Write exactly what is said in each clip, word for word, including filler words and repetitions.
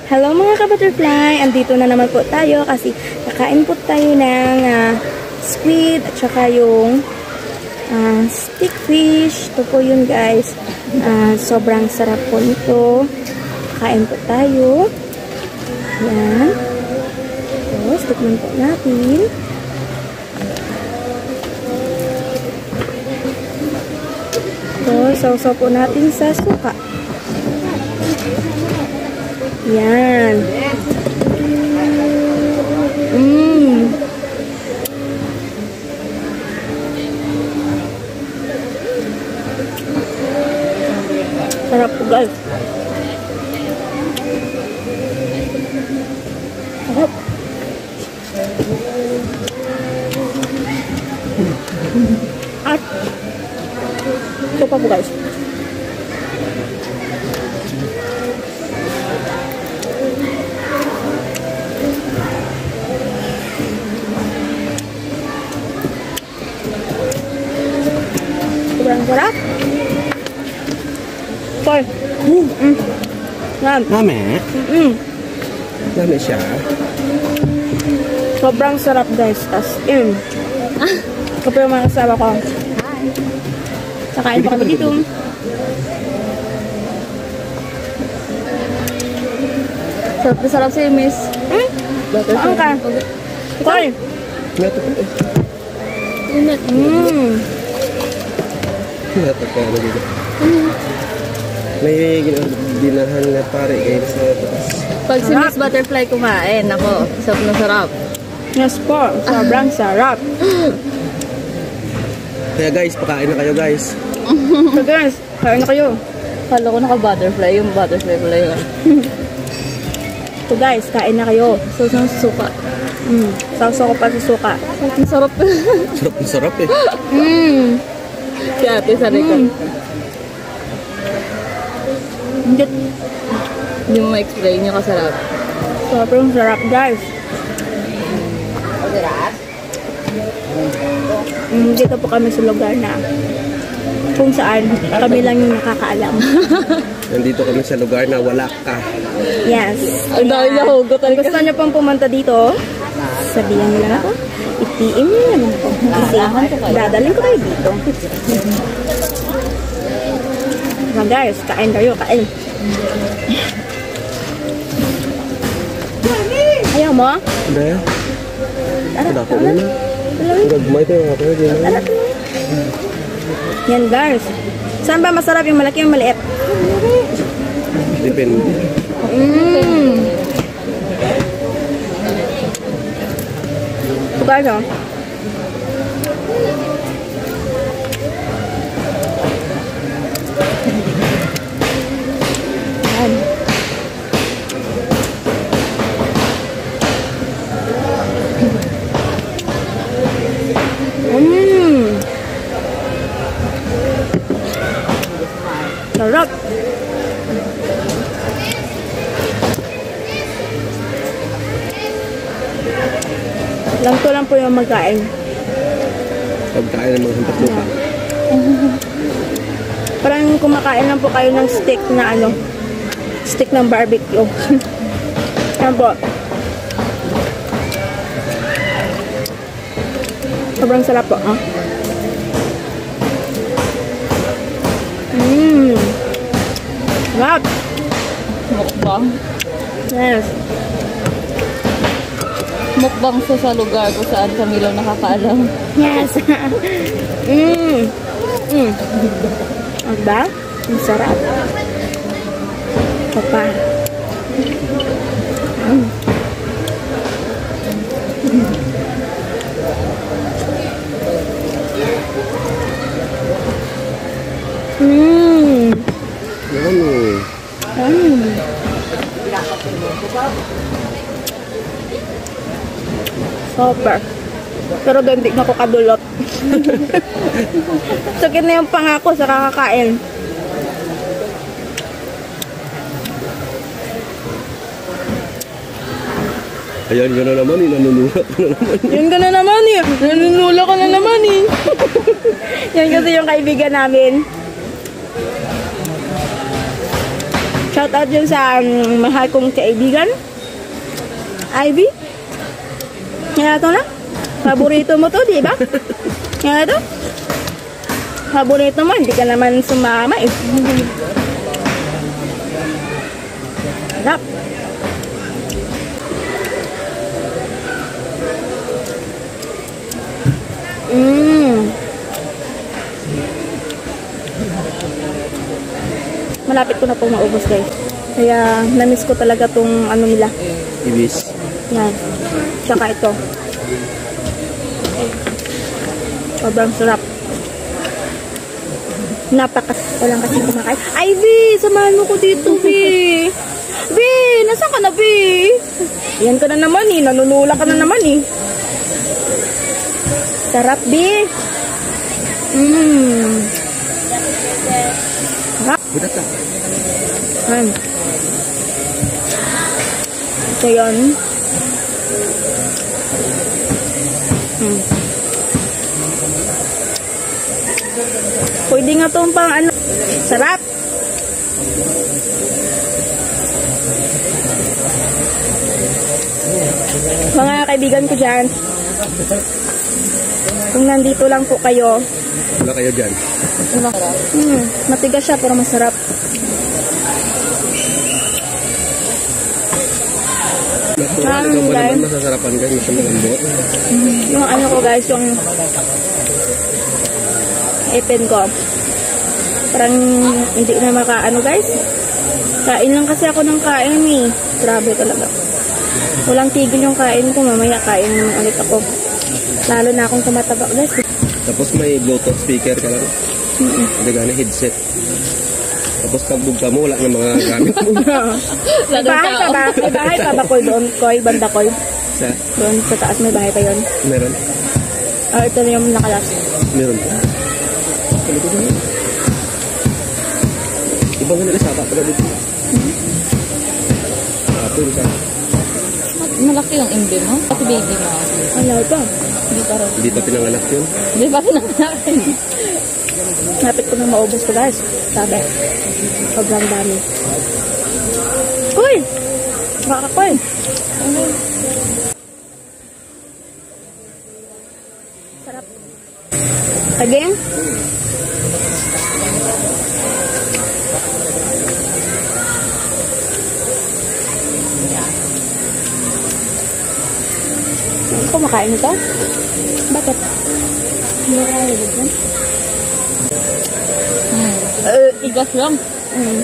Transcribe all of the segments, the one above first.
Hello mga ka-butterfly! Andito na naman po tayo kasi kakain po tayo ng uh, squid at saka yung uh, stick fish. Ito po yun guys. Uh, sobrang sarap po nito. Kakain po tayo. Yan. Tapos, tikman po natin. Ito, sausaw po natin sa suka. Yan. Mmm. Sarap po guys. Sarap. At ito pa po guys. Sobrang sarap. Koy. Mm. Mm. Nam. Nami? Mm. Nami siya. Sobrang sarap guys. As in. Ito po yung mga kasama ko. Hi. Sakain pa kami dito. Sarap na sarap si Miss. Hmm? Saan ka? Koy. Init. Mmm. Ito ka na dito. May dinahan na pare kayo sa taas. Pag si Miss Butterfly kumain, ako, sarap na sarap. Yes po, sobrang sarap. Kaya guys, pakain na kayo guys. So guys, kain na kayo. Kala ko naka-butterfly, yung butterfly pala yun. So guys, kain na kayo. So, sa suka. Mm. Sausaw ko pa sa suka. Ang sarap. Sarap na sarap eh. Mmm. Si ate sa likod. Hindi. Hindi mo ma-explain yung kasarap. Sobrang sarap guys. Mm, dito po kami sa lugar na kung saan kami lang yung nakakaalam. Nandito kami sa lugar na wala ka. Yes. Ang dami niya hugot talaga. Gusto niyo pong pumunta dito? Sabihan niyo lang ako. I-P M niyo naman po. Kasi dadalhin ko kayo dito. So guys, kain kayo, kain. Ayaw mo? Hindi. Tara, Wala ko tara. na. Gagmay ko yung ako. Tara. Yan guys. Saan ba masarap yung malaki yung maliit? Depende. Mmm. So guys, oh. Yan. Mmm. Sarap. Lang to lang po yung magkain. Pagkain ng mga hampas lupa. Parang kumakain lang po kayo ng stick na ano, stick ng barbecue. Yan po. Sobrang sarap po, ah. Mmm. Sarap. Mukbang. Yes. Mukbang sa sa lugar kung saan kami lang nakakaalam. Yes. Mmm. Mmm. Ang ba? Ang sarap. Papa. Mm. Mmm. Yummy. Mmm. Super. Pero doon di na ako kadulot. Sakit na yung pangako sa kakakain. Ayan, gano'n naman eh. Nanunula ka na naman eh. Yan ka na naman eh. Nanunula ka na naman eh. Yan kasi yung kaibigan namin. Shout out yun sa um, mahal kong kaibigan. Ivy. Kaya ito na. Paborito mo to, di ba? Kaya ito. Paborito mo, hindi ka naman sumama eh. Sarap. Mmm. Malapit ko na pong maubos guys. Kaya namiss ko talaga tong ano nila. Ibis. Yan. Tsaka ito. Sobrang sarap. Napakas. Walang kasi kumakain. Ay, B! Samahan mo ko dito, B! B! Nasaan ka na, B? Yan ka na naman eh. Nanunula ka na naman eh. Sarap, B! Mmm. Sarap. Budak ka. Yan. Ito yun. Hmm. Pwede nga itong pang ano. Sarap. Mga kaibigan ko dyan, kung nandito lang po kayo, Wala kayo dyan. hmm, matigas siya pero masarap. Natural, Um, ikaw ba guys. naman masasarapan guys? Mas malambot. Yung ano ko guys, yung ipin ko. Parang hindi na makaano guys. Kain lang kasi ako ng kain eh. Grabe talaga. Walang tigil yung kain ko. Mamaya kain naman ulit ako. Lalo na akong tumataba guys. Tapos may Bluetooth speaker ka lang. Mm-mm. Hindi gana headset. Tapos pag bugta mo, wala na mga gamit mo. May bahay pa ba? May bahay pa ba ko doon? Koy, banda koy. Sa, Doon sa taas may bahay pa yun. meron? Oh, ito na yung nakalas. Meron pa. Ibang nga nila sapa pala dito. Apo yung sapa. Malaki yung imbi mo. Kasi baby mo. Wala pa. Hindi pa rin. Hindi pa pinanganak yun. Hindi pa pinanganak. Napit ko na maubos ko guys. Sabi. Sobrang dami. Koy! Baka koy. Sarap. Again? Kumakain ito? Bakit? Hindi na kaya dyan? Hmm. Uh, Tigas lang. mm.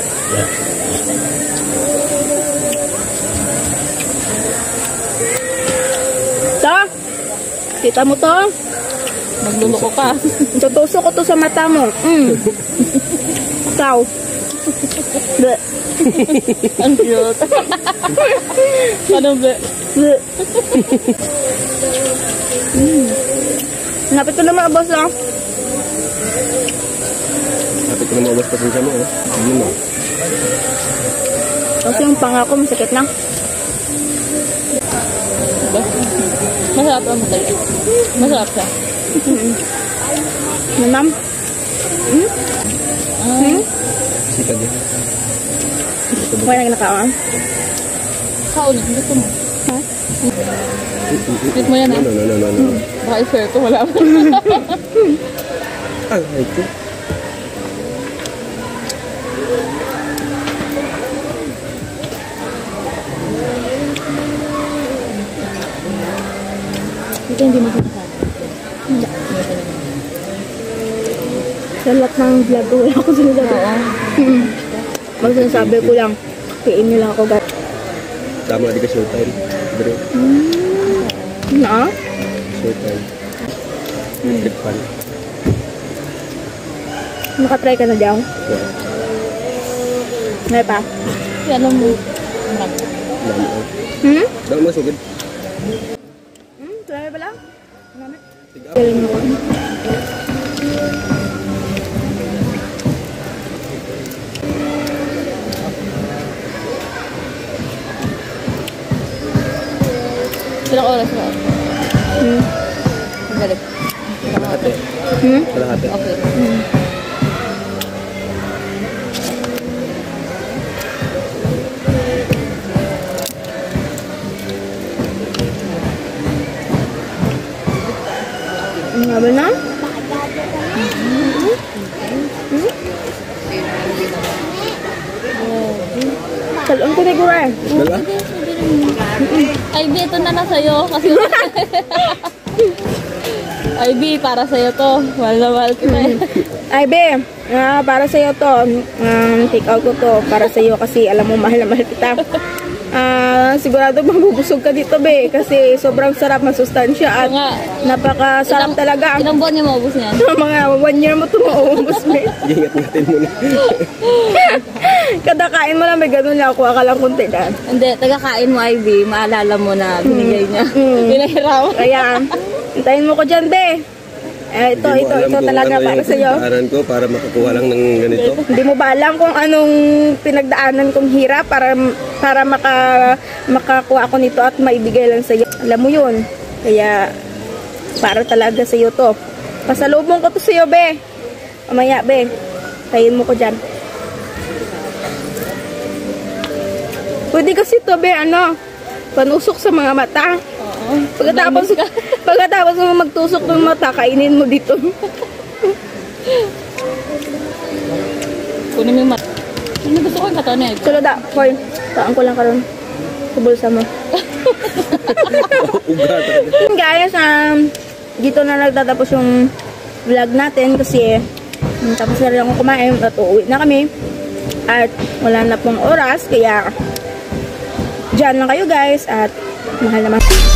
Ito? Kita mo to? Magluloko ka. Tutusok ko to sa mata mo. Mm. Ikaw. Bleh. Ang cute. Ano ba? Bleh. Mm. Napit ko na maabos lang. Kapit ko na maubos pa siya mo. Oh. Yun o. Kasi yung panga ko masakit na. Diba? Masarap lang mo tayo. Masarap siya. Mm. Nanam? Hmm? Hmm? Sika dyan. Kaya na ginakaon? Kaulit. Gusto mo. Ha? Eat mo yan No, ah. no, no, no, no, no. Baka i-share ko. Wala mo. Ah, ay ko. Ito hindi mo sinasabi. Hindi. Sa lahat ng vlog ko, wala ako sinasabi. Oo. Hmm. Mag sinasabi ko lang, piin nyo lang ako guys. Tama di ka showtime. Bro, Na? showtime. Trip pan. Nakatry ka na daw? Yeah. Ngayon pa? Yan lang mo. Marami. Lalo. Hmm? Dahil mo sugid. Hmm? Try ba lang? Marami. Tiga. Galing mo ko. Ilang oras na? Hmm? Ang galit. Kalahati. Hmm? Kalahati. Okay. Hmm. Sabi na? Talon ko ni Gura eh. Dala? Ay, B, ito na lang sa'yo. Kasi Ay, B, para sa'yo to. Mahal na mahal kita eh. Ay, be, ah, para sa'yo to. Um, take out ko to. Para sa'yo kasi alam mo mahal na mahal kita. Ah, sigurado mabubusog ka dito, be. Kasi sobrang sarap, masustansya at Oo nga. napakasarap Ilang- talaga. Ilang buwan niya maubos niyan? Mga one year mo ito mauubos, be. Ingat-ngatin mo na. Kada kain mo lang, may ganun lang. Kuha ka lang kunti na. Hindi, tagakain mo, I B, maalala mo na binigay niya. Mm. Pinahiraw. Kaya, hintayin mo ko dyan, be. Eh, ito, Hindi mo ito, alam ito kung talaga ano para yung sa'yo. pinagdaanan ko para makakuha lang ng ganito. Hindi mo ba alam kung anong pinagdaanan kong hirap para para maka, makakuha ako nito at maibigay lang sa'yo. Alam mo yun. Kaya, para talaga sa'yo to. Pasalubong ko to sa'yo, be. Mamaya, be. Tayin mo ko dyan. Pwede kasi to, be, ano, panusok sa mga mata. Oo. Pagkatapos, pagkatapos mo magtusok ng mata, kainin mo dito. Kunin mo yung mat. Ano gusto ko yung katawan eh? Sulo da, Koy. Taan ko lang karon sa bulsa mo. Ugat. Guys, um, dito na nagtatapos yung vlog natin kasi um, tapos na rin ako kumain at uuwi na kami. At wala na pong oras, kaya dyan lang kayo guys at mahal naman.